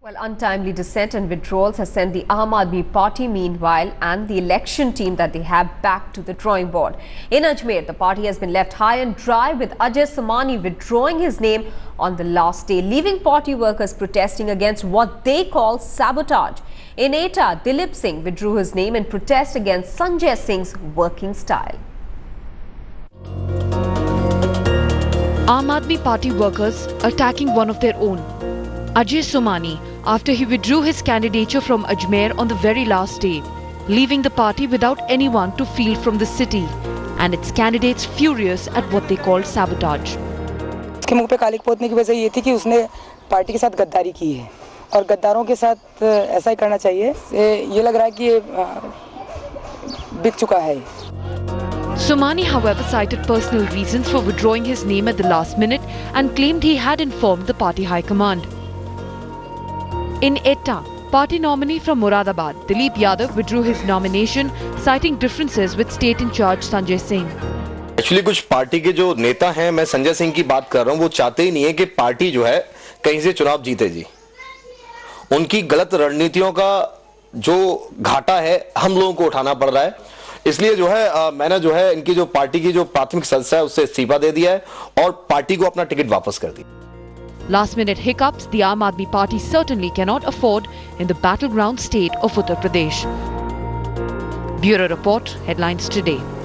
Well, untimely dissent and withdrawals has sent the Aam Aadmi Party, meanwhile, and the election team that they have back to the drawing board. In Ajmer, the party has been left high and dry, with Ajay Somani withdrawing his name on the last day, leaving party workers protesting against what they call sabotage. In Etah, Dilip Singh withdrew his name in protest against Sanjay Singh's working style. Aam Aadmi Party workers attacking one of their own, Ajay Somani, after he withdrew his candidature from Ajmer on the very last day, leaving the party without anyone to field from the city, and its candidates furious at what they called sabotage. इसके मुंह पे कालिक पोतने की वजह ये थी कि उसने पार्टी के साथ गद्दारी की है और गद्दारों के साथ ऐसा ही करना चाहिए। ये लग रहा है कि ये बिक चुका है। Somani, however, cited personal reasons for withdrawing his name at the last minute and claimed he had informed the party high command. In Etah, party nominee from Moradabad, Dilip Yadav, withdrew his nomination, citing differences with state in charge Sanjay Singh. Actually कुछ party के जो नेता हैं, मैं संजय सिंह की बात कर रहा हूं, वो चाहते ही नहीं है कि पार्टी जो है कहीं से चुनाव जीते जी। उनकी गलत रणनीतियों का जो घाटा है हम लोगों को उठाना पड़ रहा है, इसलिए जो है मैंने जो है इनकी जो पार्टी की जो प्राथमिक सदस्य है उससे इस्तीफा दे दिया है और पार्टी को अपना टिकट वापस कर दिया। Last minute hiccups the Aam Aadmi Party certainly cannot afford in the battleground state of Uttar Pradesh. Bureau Report, Headlines Today.